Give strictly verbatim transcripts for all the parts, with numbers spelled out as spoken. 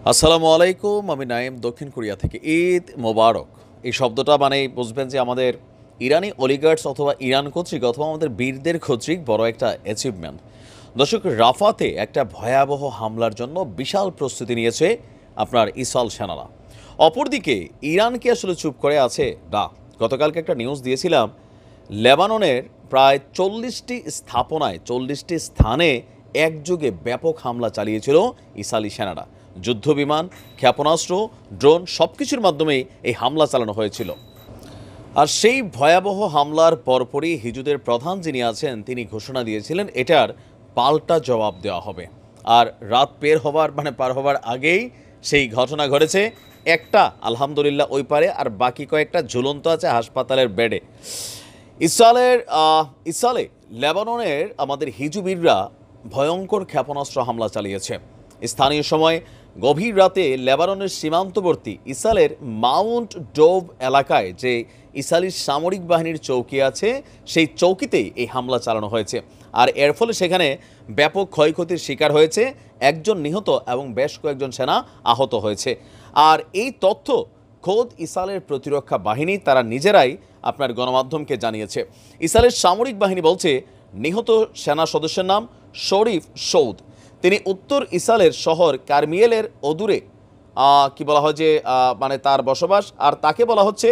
আসসালামু আলাইকুম। আমি নাইম, দক্ষিণ কোরিয়া থেকে। ঈদ মোবারক এই শব্দটা মানেই বুঝবেন যে আমাদের ইরানি অলিগার্স অথবা ইরান কর্তৃক অথবা আমাদের বীরদের কর্তৃক বড় একটা অ্যাচিভমেন্ট। দর্শক, রাফাতে একটা ভয়াবহ হামলার জন্য বিশাল প্রস্তুতি নিয়েছে আপনার ইসরায়েল সেনারা। অপরদিকে ইরান কি আসলে চুপ করে আছে? না। গতকালকে একটা নিউজ দিয়েছিলাম, লেবাননের প্রায় চল্লিশটি স্থাপনায় চল্লিশটি স্থানে একযোগে ব্যাপক হামলা চালিয়েছিল ইসরায়েলি সেনারা। যুদ্ধবিমান, ক্ষেপণাস্ত্র, ড্রোন সব কিছুর মাধ্যমেই এই হামলা চালানো হয়েছিল। আর সেই ভয়াবহ হামলার পরপরই হিজুদের প্রধান যিনি আছেন তিনি ঘোষণা দিয়েছিলেন এটার পাল্টা জবাব দেওয়া হবে। আর রাত পের হবার মানে পার হবার আগেই সেই ঘটনা ঘটেছে। একটা আলহামদুলিল্লাহ ওই পারে, আর বাকি কয়েকটা ঝুলন্ত আছে হাসপাতালের বেডে। ইসরায়েলের ইসরায়েলে লেবাননের আমাদের হিজুবিররা ভয়ঙ্কর ক্ষেপণাস্ত্র হামলা চালিয়েছে। স্থানীয় সময় গভীর রাতে লেবাননের সীমান্তবর্তী ইসরায়েলের মাউন্ট ডোভ এলাকায় যে ইসরায়েলি সামরিক বাহিনীর চৌকি আছে সেই চৌকিতেই এই হামলা চালানো হয়েছে। আর এর ফলে সেখানে ব্যাপক ক্ষয়ক্ষতির শিকার হয়েছে, একজন নিহত এবং বেশ কয়েকজন সেনা আহত হয়েছে। আর এই তথ্য খোদ ইসরায়েলের প্রতিরক্ষা বাহিনী তারা নিজেরাই আপনার গণমাধ্যমকে জানিয়েছে। ইসরায়েলের সামরিক বাহিনী বলছে নিহত সেনা সদস্যের নাম শরীফ সৌদ। তিনি উত্তর ইসরায়েলের শহর কারমিয়েলের অদূরে কি বলা হয় যে মানে তার বসবাস। আর তাকে বলা হচ্ছে,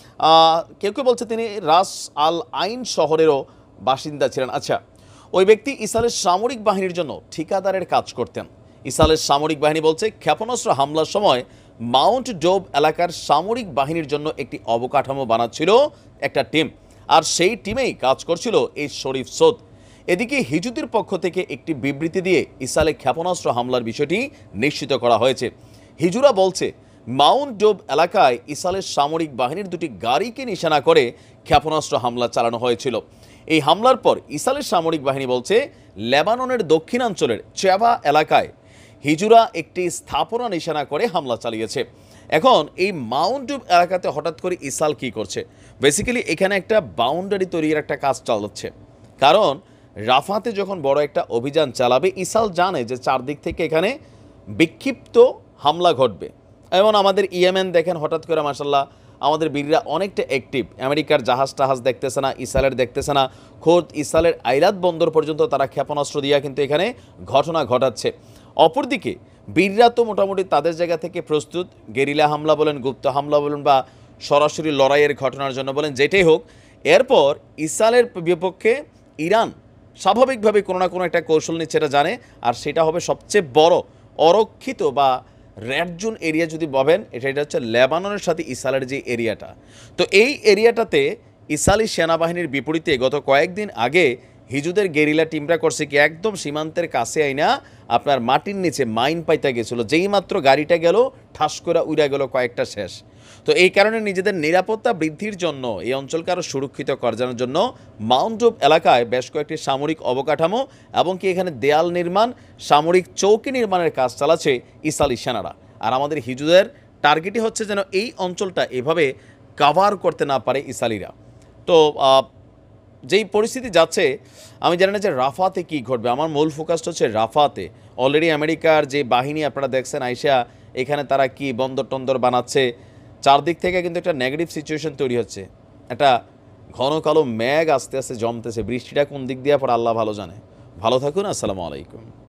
কেউ কেউ বলছে তিনি রাস আল আইন শহরেরও বাসিন্দা ছিলেন। আচ্ছা, ওই ব্যক্তি ইসরায়েলের সামরিক বাহিনীর জন্য ঠিকাদারের কাজ করতেন। ইসরায়েলের সামরিক বাহিনী বলছে ক্ষেপণাস্ত্র হামলার সময় মাউন্ট ডোভ এলাকার সামরিক বাহিনীর জন্য একটি অবকাঠামো বানাচ্ছিল একটা টিম, আর সেই টিমেই কাজ করছিল এই শরীফ সৌদ। এদিকে হিজুদের পক্ষ থেকে একটি বিবৃতি দিয়ে ইসরায়েলে ক্ষেপণাস্ত্র হামলার বিষয়টি নিশ্চিত করা হয়েছে। হিজুরা বলছে মাউন্ট ডোভ এলাকায় ইসরায়েলের সামরিক বাহিনীর দুটি গাড়িকে নিশানা করে ক্ষেপণাস্ত্র হামলা চালানো হয়েছিল। এই হামলার পর ইসরায়েলের সামরিক বাহিনী বলছে লেবাননের দক্ষিণাঞ্চলের চেবা এলাকায় হিজুরা একটি স্থাপনা নিশানা করে হামলা চালিয়েছে। এখন এই মাউন্ট ডোভ এলাকাতে হঠাৎ করে ইসরায়েল কী করছে? বেসিক্যালি এখানে একটা বাউন্ডারি তৈরির একটা কাজ চালাচ্ছে। কারণ রাফাতে যখন বড় একটা অভিযান চালাবে, ইসরায়েল জানে যে চারদিক থেকে এখানে বিক্ষিপ্ত হামলা ঘটবে। এবং আমাদের ইয়েমেন দেখেন হঠাৎ করে মাশাল্লাহ আমাদের বীররা অনেকটা অ্যাক্টিভ। আমেরিকার জাহাজ টাহাজ দেখতেছে না, ইসরায়েলের দেখতেছে না, খোদ ইসরায়েলের আইলাত বন্দর পর্যন্ত তারা ক্ষেপণাস্ত্র দিয়া কিন্তু এখানে ঘটনা ঘটাচ্ছে। অপরদিকে বীররা তো মোটামুটি তাদের জায়গা থেকে প্রস্তুত। গেরিলা হামলা বলেন, গুপ্ত হামলা বলেন বা সরাসরি লড়াইয়ের ঘটনার জন্য বলেন, যেটাই হোক, এরপর ইসরায়েলের বিপক্ষে ইরান স্বাভাবিকভাবে কোনো না কোনো একটা কৌশল নিচ্ছে, এটা জানে। আর সেটা হবে সবচেয়ে বড় অরক্ষিত বা রেড জোন এরিয়া যদি ভাবেন, এটা এটা হচ্ছে লেবাননের সাথে ইসরায়েলের যে এরিয়াটা। তো এই এরিয়াটাতে ইসরায়েলি সেনাবাহিনীর বিপরীতে গত কয়েকদিন আগে হিজুদের গেরিলা টিমরা করছে কি, একদম সীমান্তের কাছে আইনা আপনার মাটির নিচে মাইন পাইতে গেছিলো। যেই মাত্র গাড়িটা গেল ঠাস করে উড়া গেল, কয়েকটা শেষ। তো এই কারণে নিজেদের নিরাপত্তা বৃদ্ধির জন্য এই অঞ্চলকে আরও সুরক্ষিত করার জন্য মাউন্ট ডোভ এলাকায় বেশ কয়েকটি সামরিক অবকাঠামো এবং কি এখানে দেয়াল নির্মাণ, সামরিক চৌকি নির্মাণের কাজ চালাচ্ছে ইসরায়েলি সেনারা। আর আমাদের হিজুদের টার্গেটই হচ্ছে যেন এই অঞ্চলটা এভাবে কাভার করতে না পারে ইসরায়েলিরা। তো যেই পরিস্থিতি যাচ্ছে, আমি জানি না যে রাফাতে কী ঘটবে। আমার মূল ফোকাসটা হচ্ছে রাফাতে। অলরেডি আমেরিকার যে বাহিনী আপনারা দেখছেন আইসা এখানে তারা কি বন্দর টন্দর বানাচ্ছে। চারদিক থেকে কিন্তু একটা নেগেটিভ সিচুয়েশন তৈরি হচ্ছে। একটা ঘন কালো মেঘ আস্তে আস্তে জমতেছে। বৃষ্টিটা কোন দিক দিয়ে পড়ে আল্লাহ ভালো জানে। ভালো থাকুন। আসসালামু আলাইকুম।